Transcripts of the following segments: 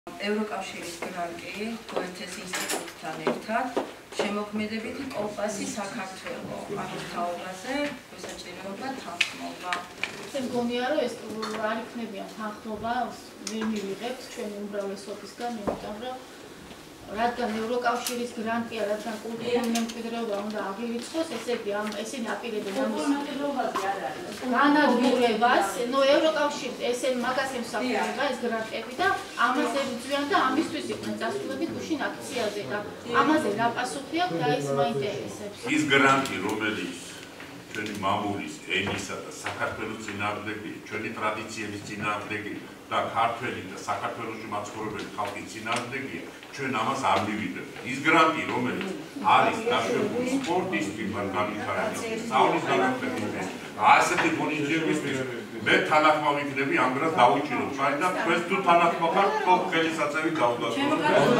ევროკავშირის გრანტი გოეთეს ინსტიტუტთან ერთად შემოქმედებითი კომპასი საქართველოს ამის თაობაზე გასაჭიროება თანხმობა. მგონია რომ ეს არ იქნებიან თანხმობა ვერ მივიღებთ ჩვენი უმრავლესობისგან, იმიტომ რომ რადგან ევროკავშირის გრანტია, რადგან კულტურული მემკვიდრეობა უნდა აღირიცხოს, ესე იგი ესენი აპირებენ ამის მემკვიდრეობაზე არ არის. განადგურებას, ევროკავშირი ესენ მაგას ემსახურება ეს გრანტები და ამას ებრძვიან და ამისთვის იყვნენ წასულები გუშინ აქციაზე და ამაზე რა პასუხი აქვს და ეს მაინტერესებს. ის გრანტი, რომელიც ჩვენი მამულის, ენისა და საქართველოს წინააღმდეგი, ჩვენი ტრადიციების წინააღმდეგი და ქართველი და საქართველოში მაცხოვრებელი ხალხის წინააღმდეგია, ჩვენ ამას არ მივიღებთ. ის გრანტი, რომელიც არის დაშვებული სპორტის მიმართ განვითარებისთვის, სწავლის განვითარებისთვის, ასეთი ღონისძიებისთვის, მე თანახმავ იქნები ამ დროს დავუჭირო ჩვენ და თქვენს თუ თანახმავ ხართ, თქო ხელისაწევი გავდასრულოთ.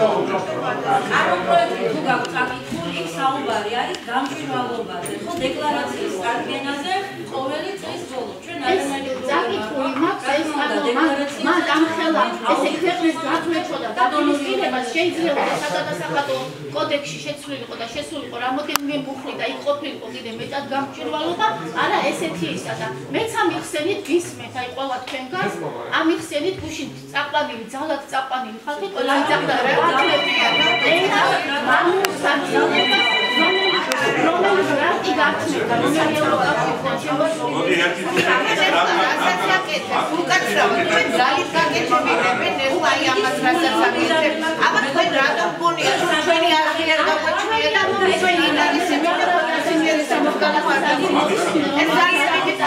პროექტი თუ გაგვწაკითხული, იქ საუბარი არის გამჭვირვალობაზე, ხო დეკლარაციის წარდგენაზე ყოველი წლის ბოლოს. ჩვენ წაკითხული მაქვს ეს მათ ამხელა ესე ქვეყნის გაწყვეტა და დაპირისპირებას შეიძლება სადადასახადო კოდექსში შეცვლილიყო და შესულიყო რამოდენიმე მუხლი და იქ ყოფილიყო კიდე მეტად გამჭვირვალობა, არა ესეთი ისა და მეც ამიხსენით გისმენთ, აი ყველა თქვენგანს ამიხსენით გუშინ წაყვანილი, ძალად წაყვანილი ხალხი ყველა იცავდა რა აკლებია მამულს საძილებას რომელიც გრანტი გაგცნობდა, რომელიც ევროკავშირთან შემოსული უკაცრავად თქვენ ძალით გაგეჩვენებენ ეს აი ამას რასაც აკეთებ. აბა თქვენ რატომ გონია ჩვენი არხი არ გაგვაჩვია და ჩვენი ინარისები და პოტენციალური სამოქალაქო ეს ძალიან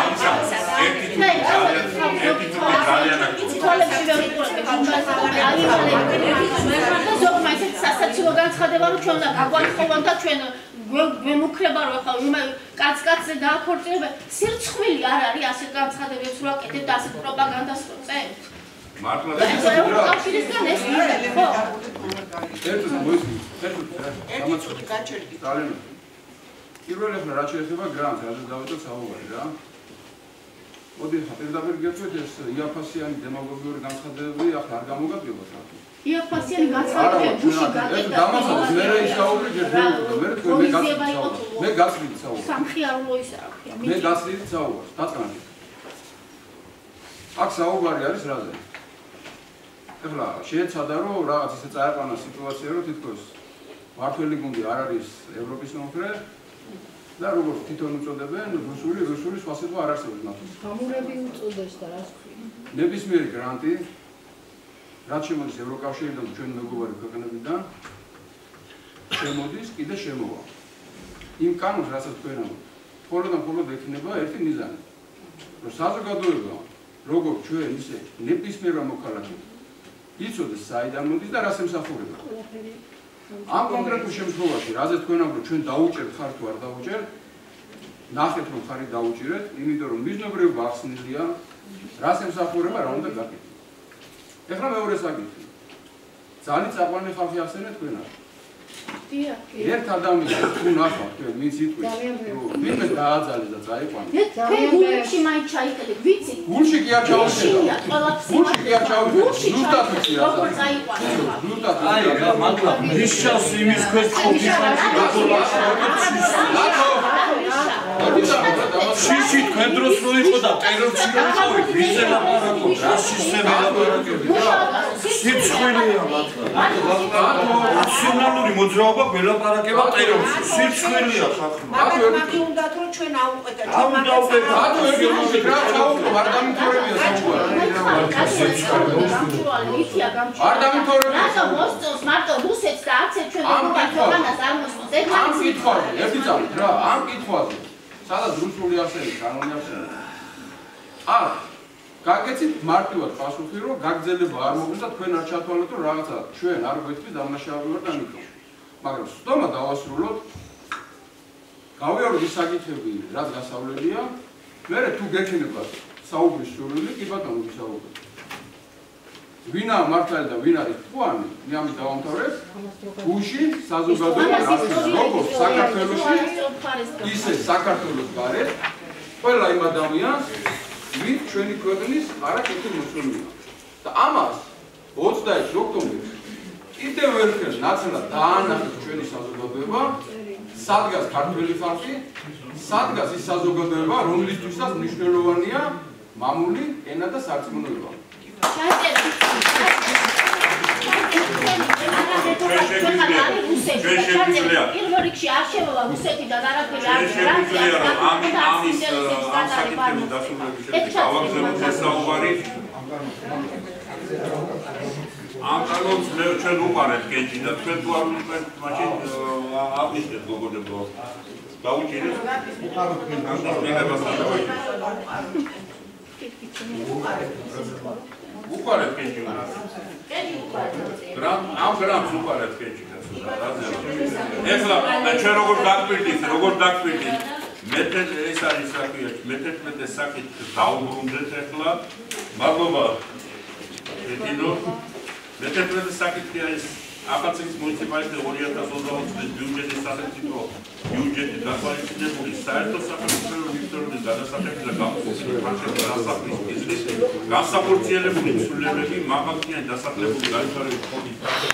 სასაცილო განცხადება რომ ჩვენ უნდა გაგვათხოვონ და ჩვენ გვემუქრება რომ ახლა კაცკაცზე დააქორწინებენ სირცხვილი არ არის ასეთ განცხადებებს რო აკეთებთ და ასეთ პროპაგანდას რო წერთ. მართლა ევროკავშირისგან ეს ხო? ერთი გაჩერდი. ძალიან პირველი ახლა რაც შეეხება გრანტს, რადგან დავიწყოთ საუბარი რა. მოდი პირდაპირ გეცვით ეს იაფასიანი დემაგოგიური განცხადებები ახლა არ გამოგაგებოთ რა. იაფასიანი განცხადებები გუშინ გაკეთდა. დამასწრეთ მე რა ისაუბრი ჯერჯერობით და მე თქვენ მე გასვლით საუბარი. სამხიარულო ის აქვს. მე გასვლით საუბარს, დაწყნით. აქ საუბარი არის რაზე? ახლა შეეცადა რომ რაღაც ისე წაეყვანა სიტუაცია რომ თითქოს მართველი გუნდი არ არის ევროპის მომხრე და როგორც თვითონ უწოდებენ რუსული სხვა სიტყვა არ არსებობს მათთვის. გამურები უწოდეს და რას ქვია? ნებისმიერი გრანტი რაც შემოდის ევროკავშირიდან ჩვენ მეგობარი ქვეყნებიდან შემოდის კიდე შემოვა. იმ კანონს რასაც თქვენ ამბობთ, მხოლოდ ექნება ერთი მიზანი. რომ საზოგადოება როგორც ჩვენ ისე ნებისმიერ მოქალაქე იცოდეს საიდან მოდის და რას ემსახურება. ამ კონკრეტულ შემთხვევაში, რაზეც თქვენ ამბობთ, ჩვენ დაუჭერთ ხარ თუ არ დაუჭერთ, ნახეთ რომ ხარი დაუჭირეთ, იმიტომ რომ მიზნობრივი ახსნილია, რას ემსახურება, რა უნდა გაკეთდეს. ეხლა მეორე საკითხი. ძალით წაყვანილი ხალხი ახსენეთ თქვენ არ. ერთ ადამიანს თუ ნახავთ თქვენ მის სიტყვის, ვინმე დააძალეს და წაიყვანეს. თქვენ გულში მაინც ჩაიხედეთ, ვიცი? გულში კი არ ჩავიხედეთ. გულში კი არ ჩავიხედეთ. ზუსტად ვიცი რა. როგორ წაიყვანეს? ზუსტად. აი, მართლა მისჩავს იმის ქვეშ ყოფილიყო. შიში თქვენ დროს რო იყო და ტერორში რო იყო, ვიზე ლაპარაკობ, რასისტები ლაპარაკობ. სირცხვილია მართლა. ნაციონალური მოძრაობა გველაპარაკება ტერორში. სირცხვილია ხალხმა. მაგ უნდათ რომ ჩვენ აუყვეთეთ. რატო ეგრე მოგეთ რა საუბრო არ დამითორებია საუბარი. არ დამითორებია. რატო მოსწონს მარტო რუსეთს და არც ერთ ჩვენ ქვეყანას არ მოსწონს. ამ კითხვაზე, ერთი წამით რა, ამ კითხვაზე. სადაც რუსული არსებობს, კანონი არსებობს. აქ გაგეცით მარტივად პასუხი, რომ გაგრძელება არ მოგვიდა, თქვენ არ ჩათვალოთ, რომ რაღაცა ჩვენ არ გვეთქვი დამნაშავე ვარ და ამიტომ. მაგრამ სტომა დავასრულოთ. გავიაროთ ის საკითხები, რაც გასავლელია. მერე თუ გექნება საუბრის სურვილი, კი ბატონო ვისაუბროთ. ვინა მართალი და ვინ არის თვანი, მე ამით დავამთავრებ. გუშინ საზოგადოება როგორც საქართველოში, ისე საქართველოს გარეთ, ყველა იმ ადამიანს, ვინ ჩვენი ქვეყნის არაკეთილ მოსწონია. და ამას 26 ოქტომბერს კიდევ ერთხელ ნაცვლად დაანახეთ ჩვენი საზოგადოება, სადგას ქართველი ხალხი, სადგას ის საზოგადოება, რომლისთვისაც მნიშვნელოვანია მამული ენა და სარწმუნოება. პირველ რიგში არ შემოვა რუსეთიდან არაფერი არ ამ კანონს მე ჩვენ უყარეთ კენჭი და თქვენ თუ არ უყარეთ მაშინ აღნიშნეთ გოგონებო დაუჭირეთ უყარეთ კენჭი ამ გრამს უყარეთ კენჭი ეხლა ჩვენ როგორ დაგპირდით მეთეთ ეს არის საქმე მე-11 საკითხი დაუბრუნდეთ ეხლა მადლობა ეთინო მე-11 საკითხი არის აფხაზეთის მუნიციპალიტეტის 2020 წლის ბიუჯეტის სახელმწიფო ბიუჯეტი გათვალისწინებული საერთო სახელმწიფო მისიონერის გადასახადის და გამოსახვის დასახვის მიზნით განსახორციელებული ცვლილებები მაღალმთიანი დასახლებული განვითარების ფონდის